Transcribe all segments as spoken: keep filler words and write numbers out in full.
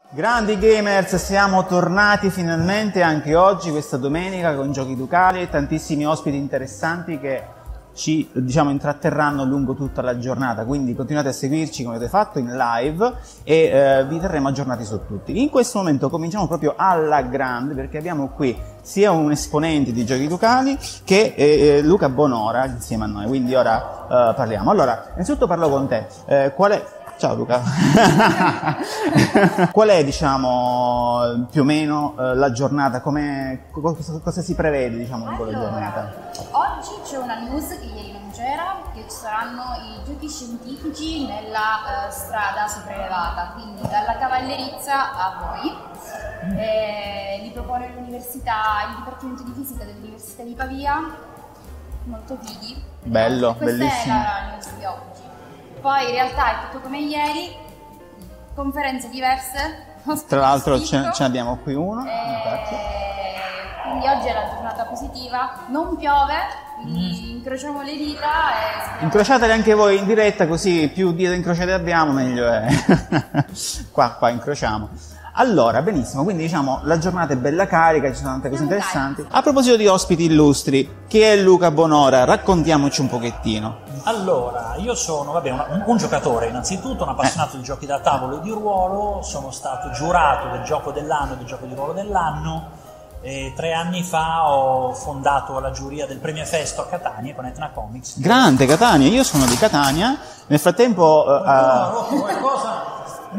Grandi gamers, siamo tornati finalmente anche oggi, questa domenica, con Giochi Ducali e tantissimi ospiti interessanti che ci, diciamo, intratterranno lungo tutta la giornata, quindi continuate a seguirci come avete fatto in live e eh, vi terremo aggiornati su tutti. In questo momento cominciamo proprio alla grande, perché abbiamo qui sia un esponente di Giochi Ducali che eh, Luca Bonora insieme a noi, quindi ora eh, parliamo. Allora, innanzitutto parlo con te, eh, qual è... Ciao Luca. Qual è, diciamo, più o meno eh, la giornata? Come, cosa, cosa si prevede, diciamo, in quella allora, giornata? Oggi c'è una news che ieri non c'era, che ci saranno i giochi scientifici nella uh, strada sopraelevata, quindi dalla cavallerizza a voi. Eh, li propone l'università, il Dipartimento di Fisica dell'Università di Pavia, molto fighi. Bello, Questa bellissimo. Questa è la news di oggi. Poi in realtà è tutto come ieri, conferenze diverse. Tra l'altro ce, ce ne abbiamo qui uno. E... quindi oggi è la giornata positiva, non piove, quindi mm. incrociamo le dita e... Incrociatele anche voi in diretta, così più dita incrociate abbiamo meglio è. qua, qua incrociamo. Allora, benissimo, quindi diciamo la giornata è bella carica, ci sono tante cose interessanti. A proposito di ospiti illustri, chi è Luca Bonora? Raccontiamoci un pochettino. Allora, io sono vabbè, un, un giocatore innanzitutto, un appassionato eh. di giochi da tavolo e di ruolo, sono stato giurato del gioco dell'anno e del gioco di ruolo dell'anno e tre anni fa ho fondato la giuria del Premio Festo a Catania con Etna Comics. Grande Catania, io sono di Catania, nel frattempo... Uh, no, no, qualcosa...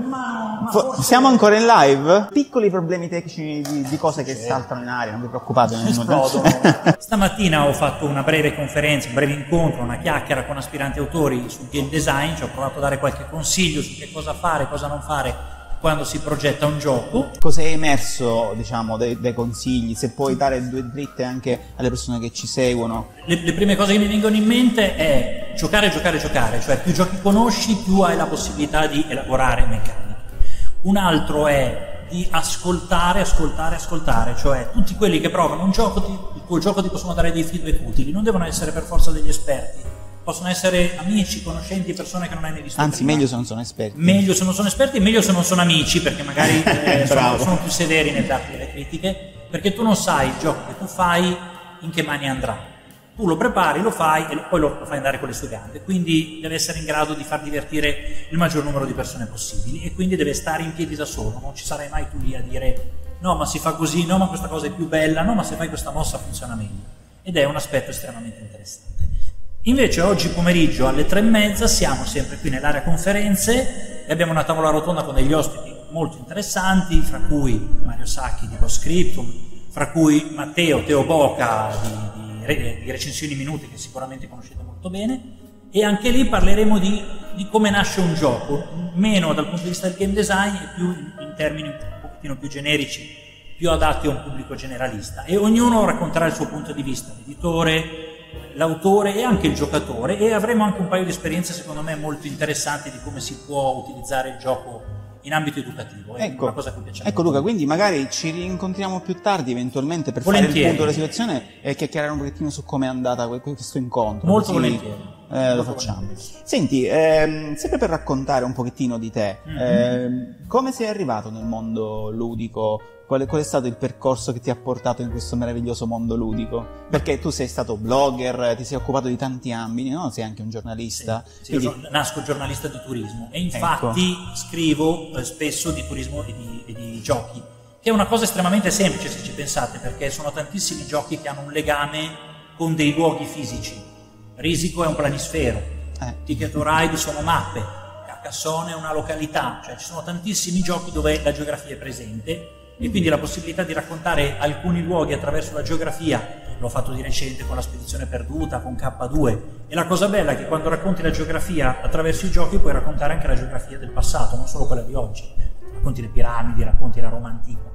Ma, ma forse... Siamo ancora in live? Piccoli problemi tecnici di, di cose che saltano in aria, non vi preoccupate. Esplodono. Stamattina ho fatto una breve conferenza, un breve incontro, una chiacchiera con aspiranti autori sul game design, ci ho provato a dare qualche consiglio su che cosa fare, cosa non fare quando si progetta un gioco. Cosa è emerso, diciamo, dei, dei consigli? Se puoi dare due dritte anche alle persone che ci seguono. Le, le prime cose che mi vengono in mente è giocare, giocare, giocare, cioè più giochi conosci, più hai la possibilità di elaborare meccaniche. Un altro è di ascoltare, ascoltare, ascoltare, cioè tutti quelli che provano un gioco, ti, il tuo gioco ti possono dare dei feedback utili, non devono essere per forza degli esperti. Possono essere amici, conoscenti, persone che non hai mai visto Anzi, prima. meglio se non sono esperti. Meglio se non sono esperti, meglio se non sono amici, perché magari eh, sono, sono più severi nel darti delle critiche, perché tu non sai il gioco che tu fai in che mani andrà. Tu lo prepari, lo fai e poi lo, lo fai andare con le sue gambe, quindi deve essere in grado di far divertire il maggior numero di persone possibili e quindi deve stare in piedi da solo, non ci sarai mai tu lì a dire no ma si fa così, no ma questa cosa è più bella, no ma se fai questa mossa funziona meglio, ed è un aspetto estremamente interessante. Invece oggi pomeriggio alle tre e mezza siamo sempre qui nell'area conferenze e abbiamo una tavola rotonda con degli ospiti molto interessanti, fra cui Mario Sacchi di Postscriptum, fra cui Matteo Teo Boca di, di, di Recensioni Minute, che sicuramente conoscete molto bene, e anche lì parleremo di, di come nasce un gioco, meno dal punto di vista del game design e più in, in termini un pochettino più generici, più adatti a un pubblico generalista, e ognuno racconterà il suo punto di vista, l'editore, l'autore e anche il giocatore, e avremo anche un paio di esperienze secondo me molto interessanti di come si può utilizzare il gioco in ambito educativo. È ecco, una cosa che piace. Ecco Luca, quindi magari ci rincontriamo più tardi eventualmente per volentieri. fare il punto della situazione e chiacchierare un pochettino su come è andata questo incontro. Molto così, volentieri. Eh, Molto lo facciamo. volentieri. Senti, ehm, sempre per raccontare un pochettino di te, mm-hmm. ehm, come sei arrivato nel mondo ludico? Qual è, qual è stato il percorso che ti ha portato in questo meraviglioso mondo ludico? Perché tu sei stato blogger, ti sei occupato di tanti ambiti, no? Sei anche un giornalista. Sì, sì, quindi... io sono, nasco giornalista di turismo e infatti ecco. scrivo eh, spesso di turismo e di, e di giochi, che è una cosa estremamente semplice se ci pensate, perché sono tantissimi giochi che hanno un legame con dei luoghi fisici. Risico è un planisfero, eh. Ticket to Ride sono mappe, Carcassonne è una località, cioè ci sono tantissimi giochi dove la geografia è presente. E quindi la possibilità di raccontare alcuni luoghi attraverso la geografia, l'ho fatto di recente con la Spedizione Perduta, con K due, e la cosa bella è che quando racconti la geografia attraverso i giochi puoi raccontare anche la geografia del passato, non solo quella di oggi, racconti le piramidi, racconti la Roma antica.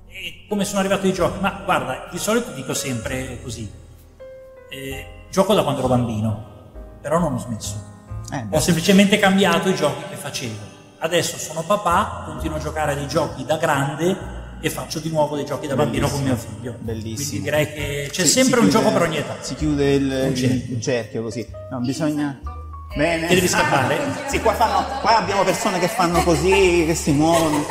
E come sono arrivato ai giochi? Ma guarda, di solito dico sempre così, eh, gioco da quando ero bambino, però non ho smesso, eh, ho semplicemente cambiato i giochi che facevo. Adesso sono papà, continuo a giocare a dei giochi da grande e faccio di nuovo dei giochi da bambino con mio figlio. Bellissimo. Quindi direi che c'è si, sempre si un chiude, gioco per ogni età. Si chiude il, un cerchio. il cerchio così. No, bisogna... Bene. Che devi scappare? Sì, qua, fanno, qua abbiamo persone che fanno così, che si muovono.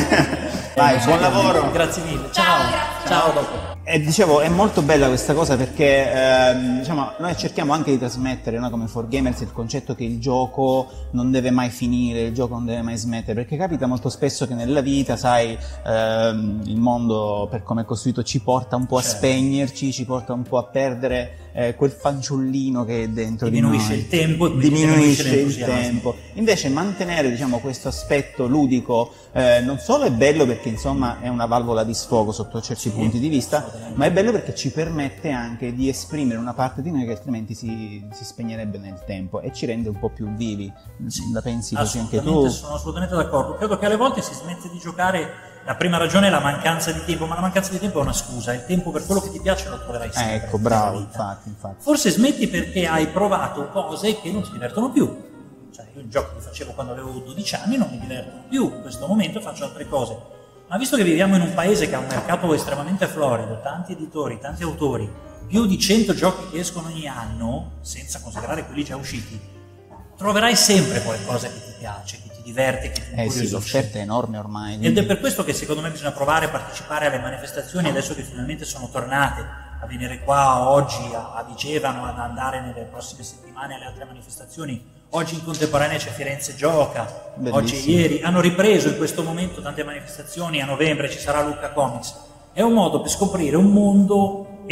Vai, buon lavoro. Grazie mille. Ciao. Ciao, ciao dopo. E dicevo, è molto bella questa cosa perché ehm, diciamo, noi cerchiamo anche di trasmettere, no, come quattro Gamers, il concetto che il gioco non deve mai finire, il gioco non deve mai smettere, perché capita molto spesso che nella vita, sai, ehm, il mondo per come è costruito ci porta un po' a certo. spegnerci, ci porta un po' a perdere eh, quel fanciullino che è dentro diminuisce di noi. il tempo, diminuisce, diminuisce il tempo. Invece mantenere, diciamo, questo aspetto ludico eh, non solo è bello perché insomma è una valvola di sfogo sotto certi sì, punti di vista, ma è bello perché ci permette anche di esprimere una parte di noi che altrimenti si, si spegnerebbe nel tempo e ci rende un po' più vivi. Sì, la pensi così anche tu? Sono assolutamente d'accordo. Credo che alle volte si smette di giocare. La prima ragione è la mancanza di tempo, ma la mancanza di tempo è una scusa. Il tempo per quello che ti piace lo troverai sempre. Eh, ecco, bravo, infatti, infatti. Forse smetti perché hai provato cose che non ti divertono più. Cioè, io il gioco che facevo quando avevo dodici anni non mi divertono più. In questo momento faccio altre cose. Ma visto che viviamo in un paese che ha un mercato estremamente florido, tanti editori, tanti autori, più di cento giochi che escono ogni anno, senza considerare quelli già usciti, troverai sempre qualcosa che ti piace, che ti diverte, che ti incuriosisce. Eh sì, l'offerta è enorme ormai. Ed è per questo che secondo me bisogna provare a partecipare alle manifestazioni, adesso che finalmente sono tornate, a venire qua oggi a, a Vigevano, ad andare nelle prossime settimane alle altre manifestazioni. Oggi in contemporanea c'è Firenze Gioca, bellissimo. Oggi e ieri hanno ripreso in questo momento tante manifestazioni, a novembre ci sarà Lucca Comics. È un modo per scoprire un mondo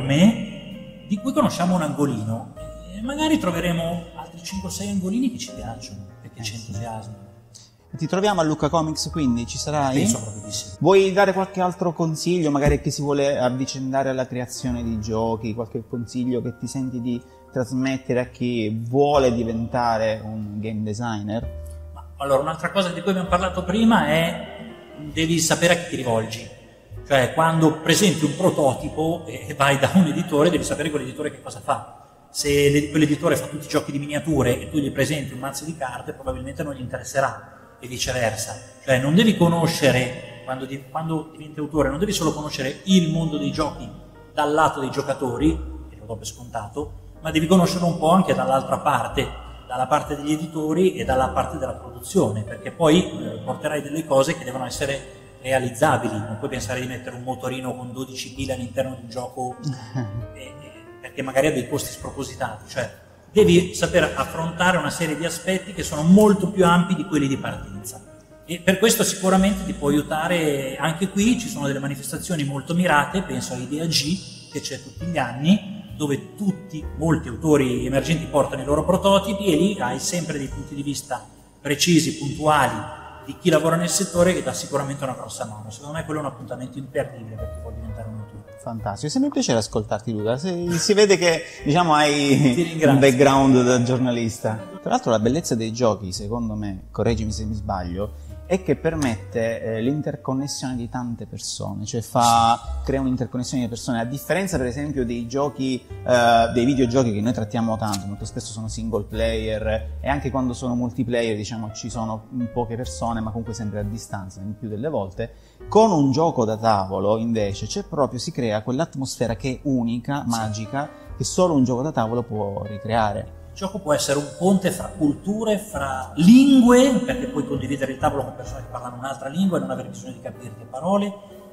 enorme di cui conosciamo un angolino e magari troveremo altri cinque o sei angolini che ci piacciono e che ci entusiasmano. Ti troviamo a Lucca Comics, quindi ci sarai? Penso proprio di sì. Vuoi dare qualche altro consiglio, magari a chi si vuole avvicendare alla creazione di giochi, qualche consiglio che ti senti di trasmettere a chi vuole diventare un game designer? Ma, allora, un'altra cosa di cui abbiamo parlato prima è devi sapere a chi ti rivolgi. Cioè, quando presenti un prototipo e vai da un editore, devi sapere quell'editore che cosa fa. Se quell'editore fa tutti i giochi di miniature e tu gli presenti un mazzo di carte, probabilmente non gli interesserà. E viceversa, cioè non devi conoscere, quando, di, quando diventi autore, non devi solo conoscere il mondo dei giochi dal lato dei giocatori, che lo do per scontato, ma devi conoscerlo un po' anche dall'altra parte, dalla parte degli editori e dalla parte della produzione, perché poi eh, porterai delle cose che devono essere realizzabili, non puoi pensare di mettere un motorino con dodici pile all'interno di un gioco eh, eh, perché magari ha dei costi spropositati, cioè devi saper affrontare una serie di aspetti che sono molto più ampi di quelli di partenza e per questo sicuramente ti può aiutare. Anche qui ci sono delle manifestazioni molto mirate, penso a Idea G che c'è tutti gli anni, dove tutti, molti autori emergenti portano i loro prototipi e lì hai sempre dei punti di vista precisi, puntuali di chi lavora nel settore che dà sicuramente una grossa mano. Secondo me quello è un appuntamento imperdibile per chi vuole diventare un autore. Fantastico, sempre un piacere ascoltarti Luca, si, si vede che diciamo hai un background da giornalista. Tra l'altro la bellezza dei giochi, secondo me, correggimi se mi sbaglio, è che permette eh, l'interconnessione di tante persone, cioè fa, crea un'interconnessione di persone, a differenza per esempio dei giochi, eh, dei videogiochi che noi trattiamo tanto, molto spesso sono single player e anche quando sono multiplayer diciamo ci sono poche persone ma comunque sempre a distanza, in più delle volte. Con un gioco da tavolo invece c'è proprio, si crea quell'atmosfera che è unica, magica, che solo un gioco da tavolo può ricreare. Il gioco può essere un ponte fra culture, fra lingue, perché puoi condividere il tavolo con persone che parlano un'altra lingua e non avere bisogno di capire le parole,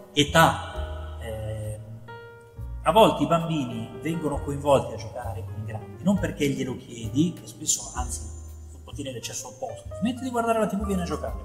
età. Eh, a volte i bambini vengono coinvolti a giocare con i grandi, non perché glielo chiedi, che spesso, anzi, ottiene l'eccesso opposto, smetti di guardare la tivù, viene a giocare,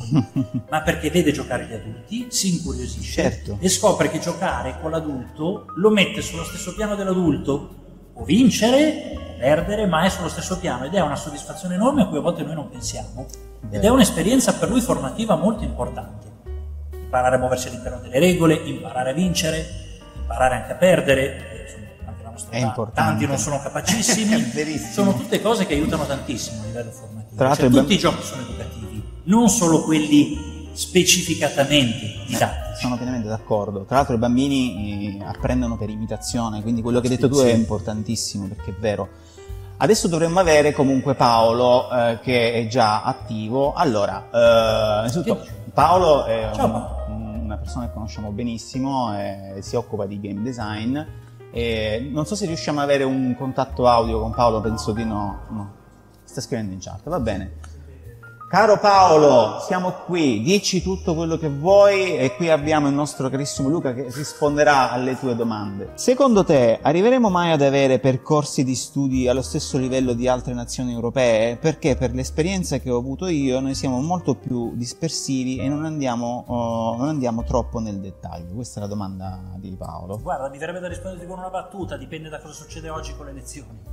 ma perché vede giocare gli adulti, si incuriosisce certo. E scopre che giocare con l'adulto lo mette sullo stesso piano dell'adulto, può vincere, perdere, ma è sullo stesso piano ed è una soddisfazione enorme a cui a volte noi non pensiamo. Beh. Ed è un'esperienza per lui formativa molto importante. Imparare a muoversi all'interno delle regole, imparare a vincere, imparare anche a perdere, insomma, anche la nostra è età, importante. tanti non sono capacissimi, sono tutte cose che aiutano tantissimo a livello formativo. Tra cioè, tutti ben... i giochi sono educativi, non solo quelli specificatamente didattici. Sono pienamente d'accordo. Tra l'altro i bambini eh, apprendono per imitazione, quindi quello che hai detto sì, tu sì. è importantissimo perché è vero. Adesso dovremmo avere comunque Paolo eh, che è già attivo. Allora, eh, innanzitutto Paolo è Ciao, un, una persona che conosciamo benissimo, e si occupa di game design. E non so se riusciamo ad avere un contatto audio con Paolo, penso di no. no. sta scrivendo in chat, va bene. Caro Paolo, siamo qui, dici tutto quello che vuoi e qui abbiamo il nostro carissimo Luca che risponderà alle tue domande. Secondo te arriveremo mai ad avere percorsi di studi allo stesso livello di altre nazioni europee? Perché per l'esperienza che ho avuto io noi siamo molto più dispersivi e non andiamo, uh, non andiamo troppo nel dettaglio. Questa è la domanda di Paolo. Guarda, mi verrebbe da rispondere con una battuta, dipende da cosa succede oggi con le elezioni.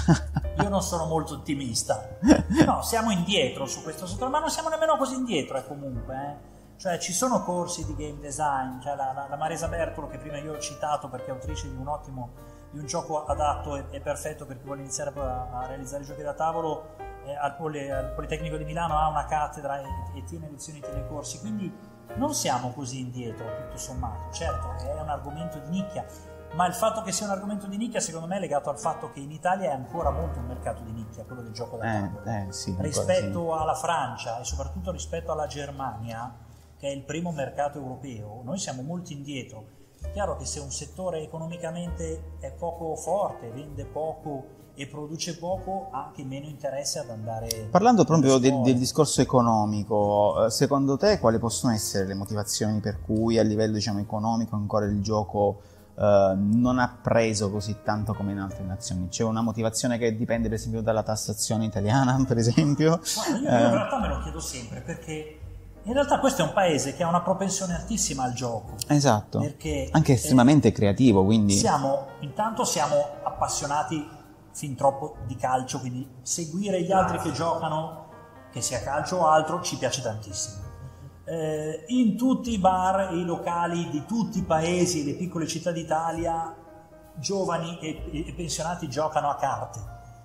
Io non sono molto ottimista. No, siamo indietro su questo settore, ma non siamo nemmeno così indietro, eh, comunque. Eh. Cioè, ci sono corsi di game design, cioè la, la, la Maresa Bertolo, che prima io ho citato perché è autrice di un ottimo, di un gioco adatto e, e perfetto per chi vuole iniziare a, a realizzare giochi da tavolo, eh, al, Poli, al Politecnico di Milano ha una cattedra e, e tiene lezioni, tiene corsi, quindi non siamo così indietro, tutto sommato. Certo, è un argomento di nicchia, ma il fatto che sia un argomento di nicchia secondo me è legato al fatto che in Italia è ancora molto un mercato di nicchia, quello del gioco da tavolo, eh, eh, sì, rispetto sì. alla Francia e soprattutto rispetto alla Germania, che è il primo mercato europeo. Noi siamo molto indietro. È chiaro che se un settore economicamente è poco forte, vende poco e produce poco, ha anche meno interesse ad andare. Parlando proprio del, del discorso economico, secondo te quali possono essere le motivazioni per cui a livello, diciamo, economico ancora il gioco Uh, non ha preso così tanto come in altre nazioni? C'è una motivazione che dipende per esempio dalla tassazione italiana, per esempio? Guarda, io, io in realtà me lo chiedo sempre, perché in realtà questo è un paese che ha una propensione altissima al gioco. Esatto, perché anche estremamente eh, creativo, quindi siamo, intanto siamo appassionati fin troppo di calcio, quindi seguire gli altri che giocano, che sia calcio o altro, ci piace tantissimo. Eh, in tutti i bar e i locali di tutti i paesi e le piccole città d'Italia, giovani e, e pensionati giocano a carte.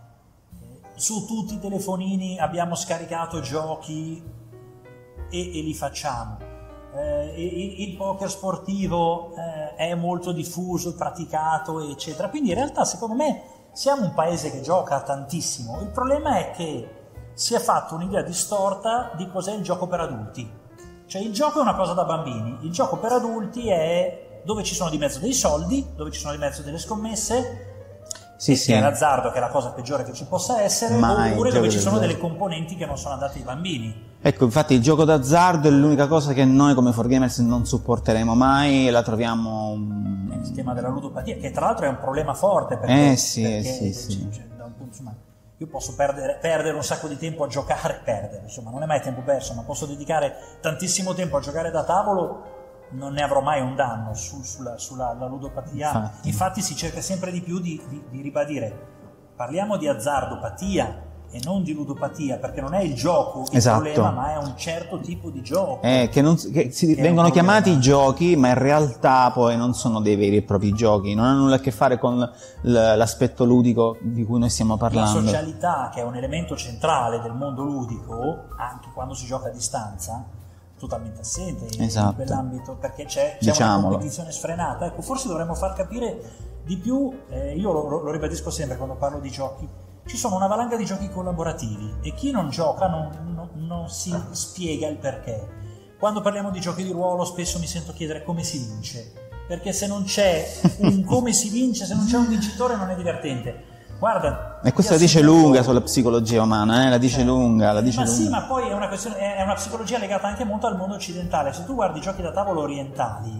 Eh, su tutti i telefonini abbiamo scaricato giochi e, e li facciamo. Eh, il, il poker sportivo eh, è molto diffuso, praticato, eccetera. Quindi in realtà secondo me siamo un paese che gioca tantissimo. Il problema è che si è fatto un'idea distorta di cos'è il gioco per adulti. Cioè il gioco è una cosa da bambini, il gioco per adulti è dove ci sono di mezzo dei soldi, dove ci sono di mezzo delle scommesse, sì, sì. È l'azzardo che è la cosa peggiore che ci possa essere, Ma oppure dove ci sono delle componenti che non sono adatte ai bambini. Ecco, infatti il gioco d'azzardo è l'unica cosa che noi come quattro Gamers non supporteremo mai, la troviamo... Il tema della ludopatia, che tra l'altro è un problema forte, perché, eh sì, perché sì, sì. Cioè, da un punto, insomma, io posso perdere, perdere un sacco di tempo a giocare, perdere, insomma, non è mai tempo perso, ma posso dedicare tantissimo tempo a giocare da tavolo, non ne avrò mai un danno su, sulla, sulla la ludopatia. Infatti. Infatti si cerca sempre di più di, di, di ribadire, parliamo di azzardopatia e non di ludopatia, perché non è il gioco il esatto. problema, ma è un certo tipo di gioco. Eh, che non, che si, che vengono chiamati giochi, ma in realtà poi non sono dei veri e propri giochi, non hanno nulla a che fare con l'aspetto ludico di cui noi stiamo parlando. La socialità, che è un elemento centrale del mondo ludico, anche quando si gioca a distanza, totalmente assente esatto. in quell'ambito, perché c'è, c'è una competizione sfrenata. Ecco, forse dovremmo far capire di più, eh, io lo, lo ribadisco sempre quando parlo di giochi, ci sono una valanga di giochi collaborativi e chi non gioca non, non, non si spiega il perché. Quando parliamo di giochi di ruolo spesso mi sento chiedere come si vince, perché se non c'è un come si vince, se non c'è un vincitore non è divertente. Guarda, e questa la dice lunga sulla psicologia umana, eh? la dice eh, lunga, la dice ma lunga. Sì, ma poi è una, questione, è una psicologia legata anche molto al mondo occidentale. Se tu guardi i giochi da tavolo orientali,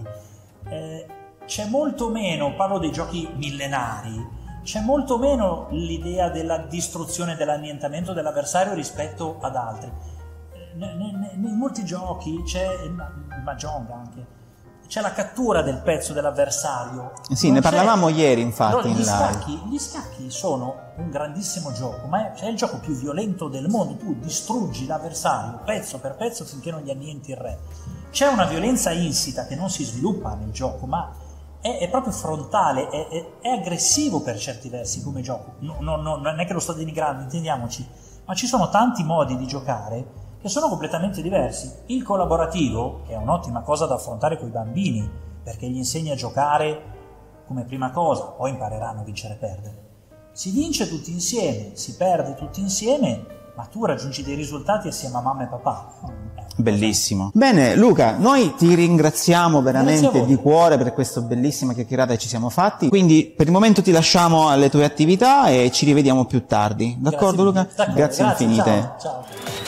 eh, c'è molto meno, parlo dei giochi millenari, c'è molto meno l'idea della distruzione, dell'annientamento dell'avversario rispetto ad altri. In molti giochi c'è il Mahjong anche, c'è la cattura del pezzo dell'avversario. Sì, non ne parlavamo ieri infatti. Allora, in gli, live. scacchi, gli scacchi sono un grandissimo gioco, ma è, è il gioco più violento del mondo. Tu distruggi l'avversario pezzo per pezzo finché non gli annienti il re. C'è una violenza insita che non si sviluppa nel gioco, ma è, è proprio frontale, è, è, è aggressivo per certi versi come gioco. No, no, no, non è che lo sto denigrando, intendiamoci, ma ci sono tanti modi di giocare che sono completamente diversi. Il collaborativo, che è un'ottima cosa da affrontare con i bambini, perché gli insegna a giocare come prima cosa, poi impareranno a vincere e perdere. Si vince tutti insieme, si perde tutti insieme, ma tu raggiungi dei risultati assieme a mamma e papà. Bellissimo. Bene Luca, noi ti ringraziamo veramente di cuore per questa bellissima chiacchierata che ci siamo fatti, quindi per il momento ti lasciamo alle tue attività e ci rivediamo più tardi, d'accordo Luca? Grazie, grazie, grazie infinite. Ciao. Ciao.